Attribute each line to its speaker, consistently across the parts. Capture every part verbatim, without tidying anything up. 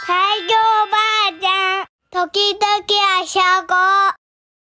Speaker 1: 最強おばあちゃん、時々あしゃご。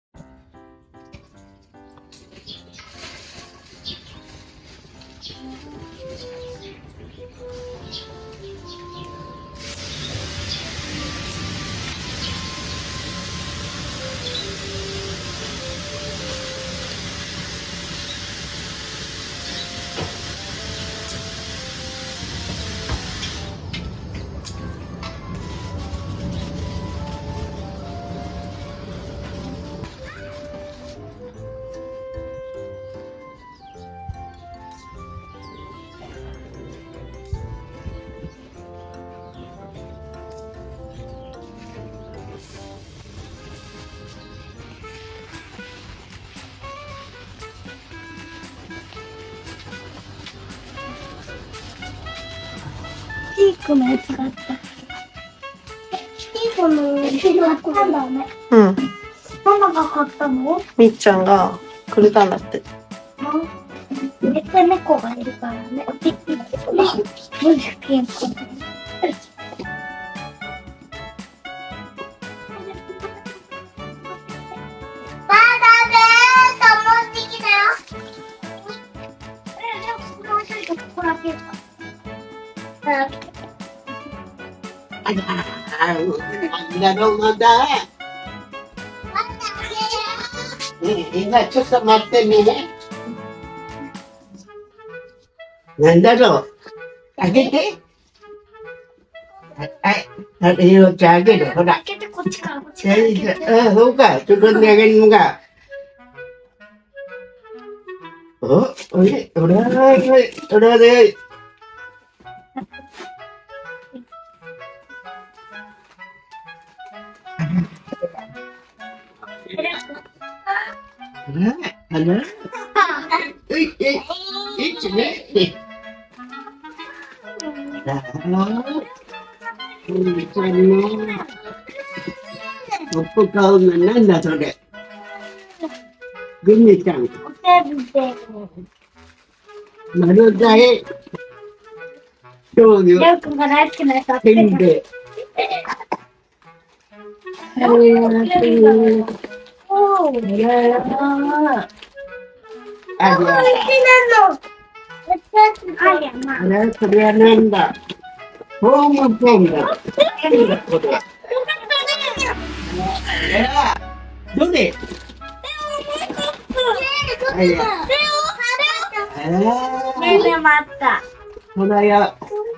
Speaker 1: ピークのやつがあった。ピークのやつがあったんだね。
Speaker 2: うん。
Speaker 1: ママが買ったの？
Speaker 2: みっちゃんがくれたんだって。
Speaker 1: めっちゃ猫がいるからね。ピーク。ピンク。
Speaker 3: あら、なんだろうまだ。ねえ、今ちょっと待ってね。なんだろう。あげて。はい、あれよ、じゃああげる。ほら。
Speaker 1: 開けてこっちからこっちから開けて。
Speaker 3: あ、そうか。ちょっとあげるのが。お、おい、おられ、おられ。あら、あら。うい、え、いつね。あら、うんちゃんね。ポップ買うのなんだそれ。グミちゃん。
Speaker 1: おてんべい。
Speaker 3: 丸大。醤油。
Speaker 1: りょうくんが大好きなやつあって
Speaker 3: せんべい。あら、あら、それはなんだ。ホームペンだ。なんだこれ。あら、どれ。あら。あら。
Speaker 1: ねえねえ待った。
Speaker 3: ほらよ。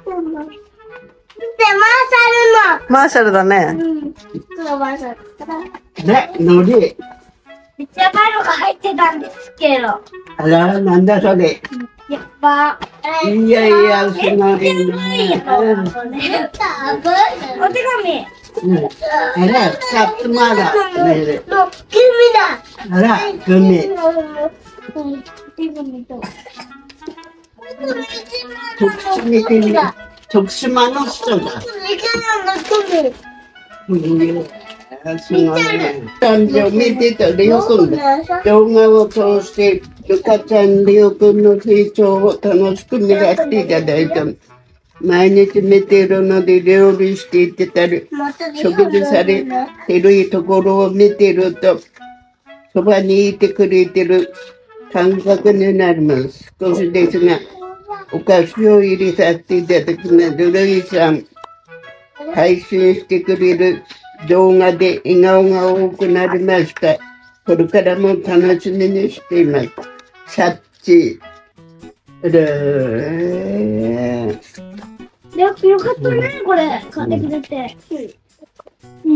Speaker 2: マーシャルだね。
Speaker 1: うん。そうマーシャル。
Speaker 3: ね、のり。
Speaker 1: めっちゃバルが入ってたんですけど。
Speaker 3: あら、なんだそれ。
Speaker 1: やっぱ。
Speaker 3: いやいや、すごいね。
Speaker 1: お手紙。
Speaker 3: うん。あら、カップマだ。ね、
Speaker 1: の、グミだ。
Speaker 3: あら、グミ。徳島の人だ。すごいね。誕生見てたりょうくんだ。動画を通して、ゆかちゃん、りょうくんの成長を楽しく見らせていただいた。毎日見ているので料理していってたり、食事されてるところを見ていると、そばにいてくれてる感覚になります。少しですが、お菓子を入れさせていただきます。ルイさん、配信してくれる動画で笑顔が多くなりました。これからも楽しみにしています。サッチー。るー。
Speaker 1: よくよかったね、これ。買ってくれて。うん。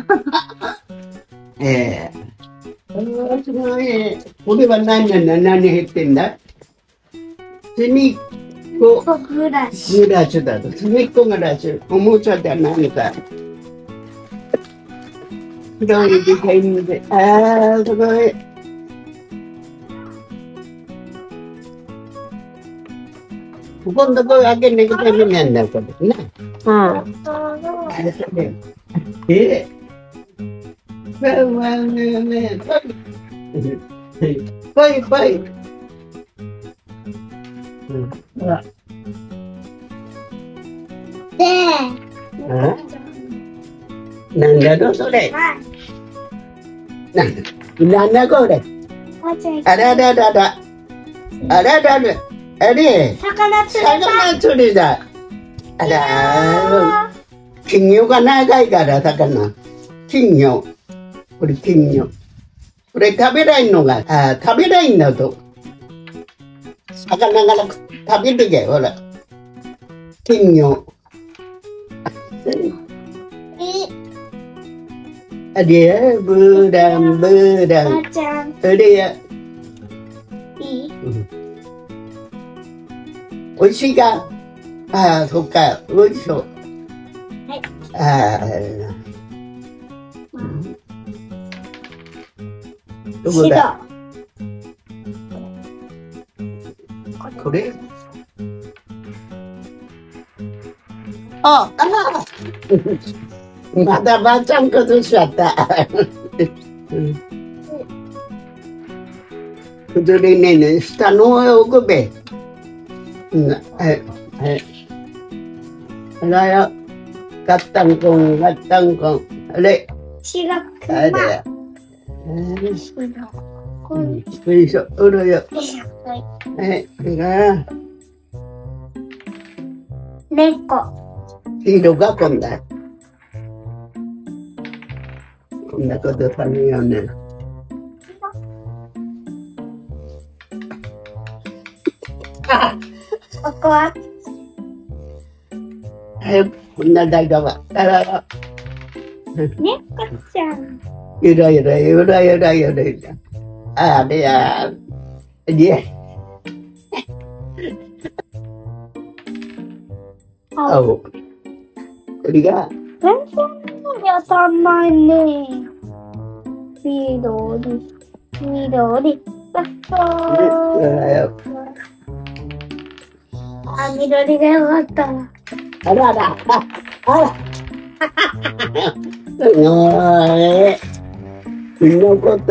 Speaker 3: ええー。すごい。これは何なの？何減ってんだ？すみっこ
Speaker 1: グラシ。
Speaker 3: グラスだと。すみっこグラス。おもちゃじゃ何か。広いデザインで。ああ、すごい。今度これ開けなきゃダメなんだ、これね。
Speaker 2: うん。
Speaker 3: あれそれ。えぇ、わわねね、ぽいぽい。ほら。
Speaker 1: で、
Speaker 3: えなんだろそれ。なんだ、なんだこれ。あらららら。あららら。あれ。
Speaker 1: 魚釣りだ。
Speaker 3: 魚釣りだ。あら。金魚が長いから魚。金魚。これ金魚。これ食べないのが、あ、食べないんだと。魚が食べてけ、ほら。金魚。あれ、ブーラン、ブーラン。あれや。
Speaker 1: いい？
Speaker 3: おいしいか？ああ、そっか、おいしそう。
Speaker 1: はい。
Speaker 3: ああ。どこだ？これ？あ、あら。まだばあちゃん崩しちゃった。崩れねえね、下の上置くべ。はい、はい。あらよ。ガッタンコン、ガッタンコン。あれ。
Speaker 1: しがくま。
Speaker 3: あれ。よいしょ、うるよ。はい、これが。
Speaker 1: 猫。
Speaker 3: 色がこんだ。こんなことされよね。
Speaker 1: ここは
Speaker 3: はい、こんな大丈夫。あらら。
Speaker 1: 猫ちゃん。
Speaker 3: ゆらゆらゆらゆらゆらゆら。あれや。で。あお。これが。
Speaker 1: 全然当たんないね。緑。緑。あ、緑がよかったわ。
Speaker 3: あらら。あら。すごい。残った。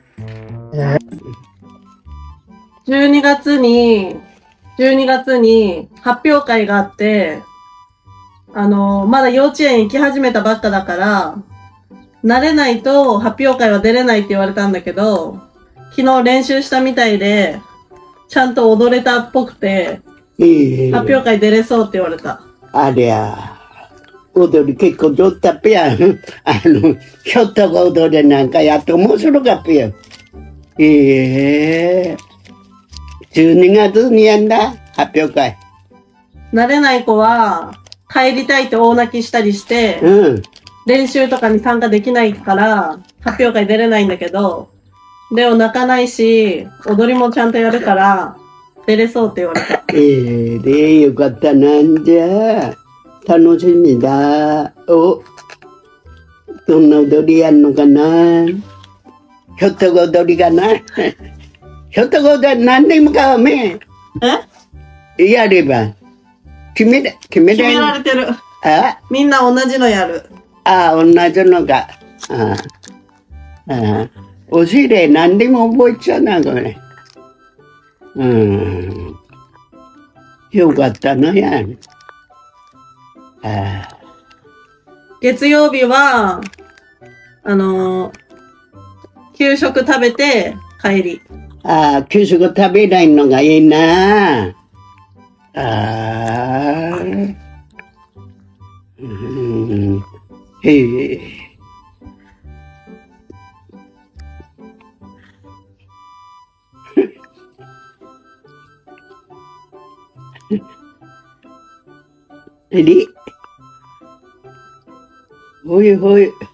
Speaker 2: じゅうにがつに、じゅうにがつに発表会があって、あの、まだ幼稚園行き始めたばっかだから、慣れないと発表会は出れないって言われたんだけど、昨日練習したみたいで、ちゃんと踊れたっぽくて、発表会出れそうって言われた。
Speaker 3: ありゃ。踊り結構上手だっぺやん。あの、ひょっとが踊れなんかやって面白かったよ。ええー。じゅうにがつにやんだ発表会。
Speaker 2: 慣れない子は、帰りたいって大泣きしたりして、うん、練習とかに参加できないから、発表会出れないんだけど、レオ泣かないし、踊りもちゃんとやるから、出れそうって言われた。
Speaker 3: ええー、よかったなんじゃ。楽しみだ。お、どんな踊りやんのかな。ひょっとこ踊りかな。ひょっとこ踊り何でもかおめえ。やれば。決めれ、決めれ。
Speaker 2: 決められてる。
Speaker 3: あ、
Speaker 2: みんな同じのやる。
Speaker 3: あ、同じのか。ああ、おしれ何でも覚えちゃうな、これ。うん。よかったなやん。あ、
Speaker 2: 月曜日は、あのー、給食食べて帰り。
Speaker 3: ああ、給食食べないのがいいな。ああ。うん。へえ。えり。ほいほい。